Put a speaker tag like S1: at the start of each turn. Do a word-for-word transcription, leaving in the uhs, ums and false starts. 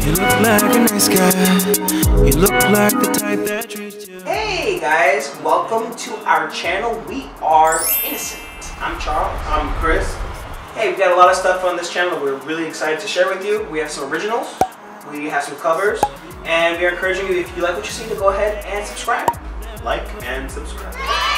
S1: You look like a nice guy. You look like the type that treats you.
S2: Hey guys, welcome to our channel. We are Innocent. I'm Charles. I'm Chris. Hey, we've got a lot of stuff on this channel we're really excited to share with you. We have some originals, we have some covers, and we are encouraging you, if you like what you see, to go ahead and subscribe. Like and subscribe.